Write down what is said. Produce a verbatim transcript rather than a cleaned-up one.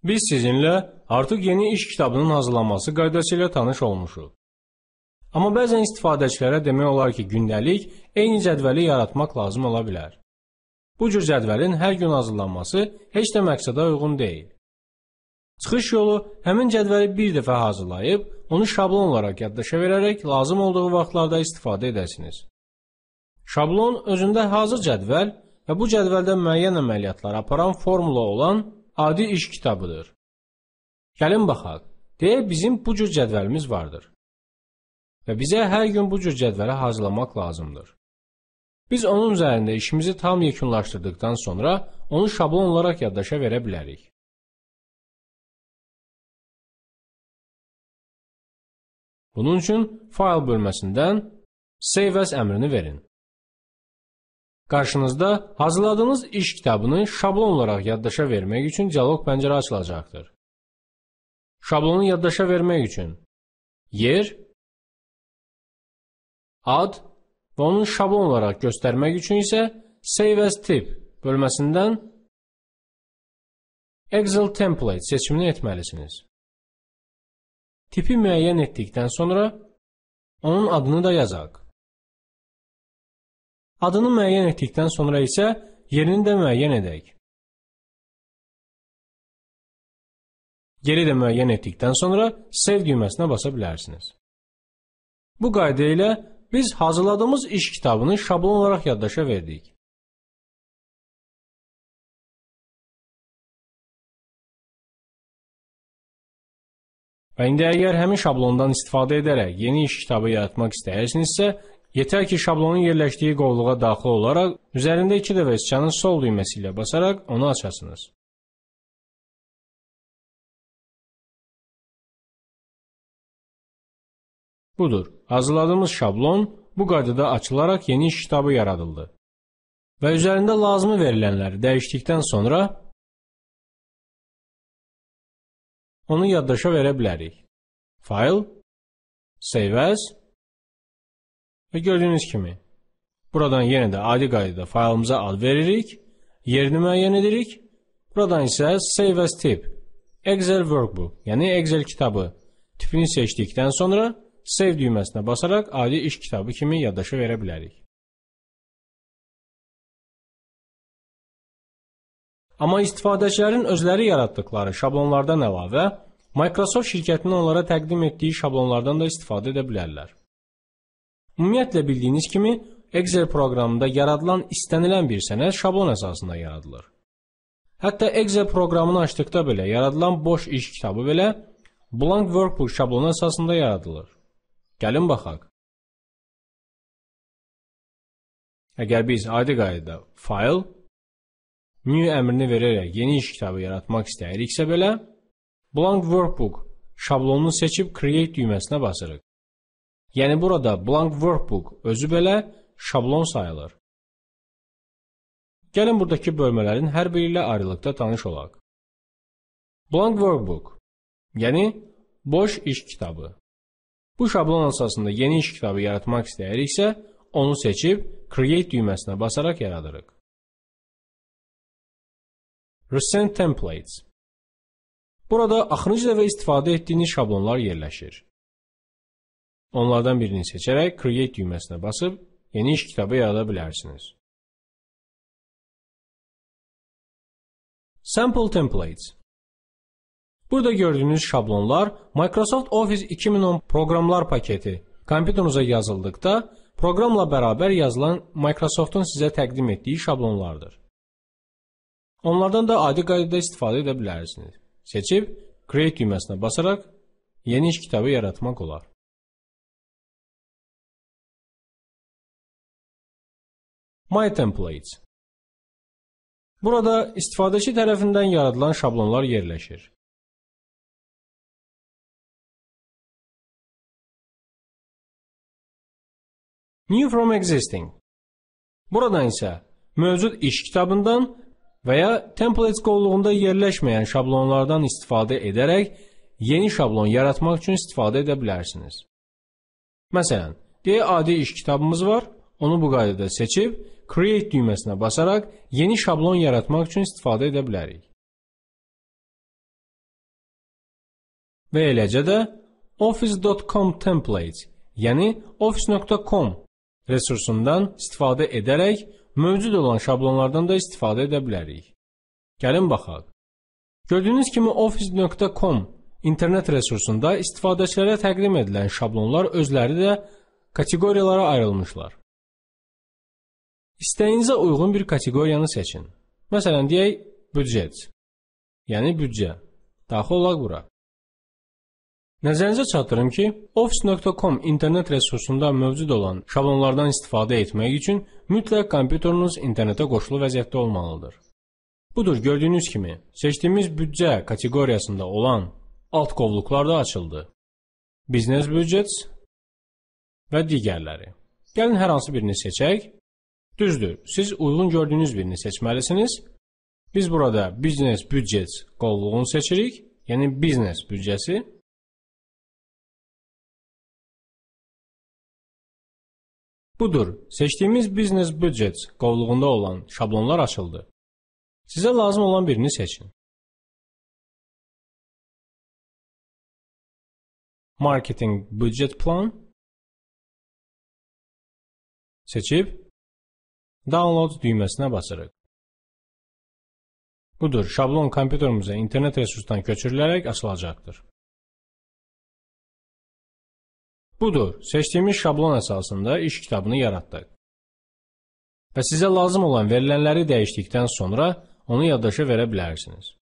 Biz sizinlə artıq yeni iş kitabının hazırlanması qaydası ilə tanış olmuşuq. Amma bəzən istifadəçilərə demək olar ki, gündəlik eyni cədvəli yaratmaq lazım ola bilər. Bu cür cədvəlin hər gün hazırlanması heç də məqsədə uyğun deyil. Çıxış yolu həmin cədvəli bir dəfə hazırlayıb, onu şablon olaraq yaddaşa verərək lazım olduğu vaxtlarda istifadə edəsiniz. Şablon özündə hazır cədvəl və bu cədvəldə müəyyən əməliyyatlar aparan formula olan adi iş kitabıdır. Gəlin baxaq, deyə bizim bu cür cədvəlimiz vardır. Və bizə hər gün bu cür cədvəli hazırlamaq lazımdır. Biz onun üzərində işimizi tam yekunlaşdırdıqdan sonra onu şablon olaraq yaddaşa verə bilərik. Bunun üçün fayl bölməsindən Save as əmrini verin. Qarşınızda hazırladığınız iş kitabını şablon olaraq yaddaşa vermək üçün dialoq pəncərə açılacaqdır. Şablonu yaddaşa vermək üçün yer, ad və onun şablon olaraq göstərmək üçün isə Save as tip bölməsindən Excel template seçimini etməlisiniz. Tipi müəyyən etdikdən sonra onun adını da yazaq. Adını müəyyən etdikdən sonra isə yerini də müəyyən edək. Yeri də müəyyən etdikdən sonra Save düyməsinə basa bilərsiniz. Bu qayda ilə biz hazırladığımız iş kitabını şablon olaraq yaddaşa verdik. Və indi əgər həmin şablondan istifadə edərək yeni iş kitabı yaratmaq istəyirsinizsə, yetər ki, şablonun yerləşdiyi qovluğa daxil olaraq, üzərində iki dəfə sıçanın sol düyməsi ilə basaraq onu açasınız. Budur, hazırladığımız şablon bu qaydada açılaraq yeni iş kitabı yaradıldı. Və üzərində lazımı verilənləri dəyişdikdən sonra onu yaddaşa verə bilərik. File, Save as və gördüyünüz kimi, buradan yenə də adi qaydada faylımıza ad veririk, yerini müəyyən edirik, buradan isə Save as tip, Excel workbook, yəni Excel kitabı tipini seçdikdən sonra Save düyməsinə basaraq adi iş kitabı kimi yaddaşa verə bilərik. Amma istifadəçilərin özləri yaratdıkları şablonlardan əlavə, Microsoft şirkətinin onlara təqdim etdiyi şablonlardan da istifadə edə bilərlər. Ümumiyyətlə bildiyiniz kimi, Excel proqramında yaradılan istənilən bir sənəd şablon əsasında yaradılır. Hətta Excel proqramını açdıqda belə yaradılan boş iş kitabı belə Blank Workbook şablonu əsasında yaradılır. Gəlin baxaq. Əgər biz adi qaydada File, New əmrini verərək yeni iş kitabı yaratmaq istəyiriksə belə, Blank Workbook şablonunu seçib Create düyməsinə basırıq. Yəni burada Blank Workbook özü belə şablon sayılır. Gəlin buradakı bölmələrin hər biri ilə ayrılıqda tanış olaq. Blank Workbook, yəni boş iş kitabı. Bu şablon əsasında yeni iş kitabı yaratmaq istəyiriksə, onu seçib Create düyməsinə basaraq yaradırıq. Recent Templates. Burada axırıncı dəfə istifadə etdiyiniz şablonlar yerləşir. Onlardan birini seçərək Create düyməsinə basıb yeni iş kitabı yarada bilərsiniz. Sample Templates. Burada gördüyünüz şablonlar Microsoft Office iki min on proqramlar paketi kompüterinize yazıldıqda proqramla bərabər yazılan Microsoftun sizə təqdim etdiyi şablonlardır. Onlardan da adi qaydada istifadə edə bilərsiniz. Seçib Create düyməsinə basaraq yeni iş kitabı yaratmaq olar. My Templates. Burada istifadəçi tərəfindən yaradılan şablonlar yerləşir. New from Existing. Buradan isə mövcud iş kitabından və ya Templates qovluğunda yerləşməyən şablonlardan istifadə edərək yeni şablon yaratmaq üçün istifadə edə bilərsiniz. Məsələn, deyə adi iş kitabımız var, onu bu qaydada seçib Create düyməsinə basaraq yeni şablon yaratmaq üçün istifadə edə bilərik. və eləcə də office dot com templates, yəni office nöqtə com resursundan istifadə edərək mövcud olan şablonlardan da istifadə edə bilərik. Gəlin baxaq. Gördüyünüz kimi office nöqtə com internet resursunda istifadəçilərə təqdim edilən şablonlar özləri də kateqoriyalara ayrılmışlar. İstəyinizə uyğun bir kateqoriyanı seçin. Məsələn, deyək, büdcet, yəni büdcə. Daxil olaq bura. Nəzərinizə çatdırım ki, office nöqtə com internet resursunda mövcud olan şablonlardan istifadə etmək üçün mütləq kompüteriniz internetə qoşulu vəziyyətdə olmalıdır. Budur, gördüyünüz kimi, seçdiyimiz büdcə kateqoriyasında olan alt qovluqlar da açıldı. Business budgets və digərləri. Gəlin hər hansı birini seçək. Düzdür, siz uyğun gördüyünüz birini seçməlisiniz. Biz burada business budgets qovluğunu seçirik, yəni business büdcəsi. Budur, seçdiyimiz business budgets qovluğunda olan şablonlar açıldı. Sizə lazım olan birini seçin. Marketing budget plan seçib download düyməsinə basırıq. Budur, şablon kompüterimizə internet resursdan köçürülərək açılacaqdır. Budur, seçdiyimiz şablon əsasında iş kitabını yaratdıq. Və sizə lazım olan verilənləri dəyişdikdən sonra onu yaddaşa verə bilərsiniz.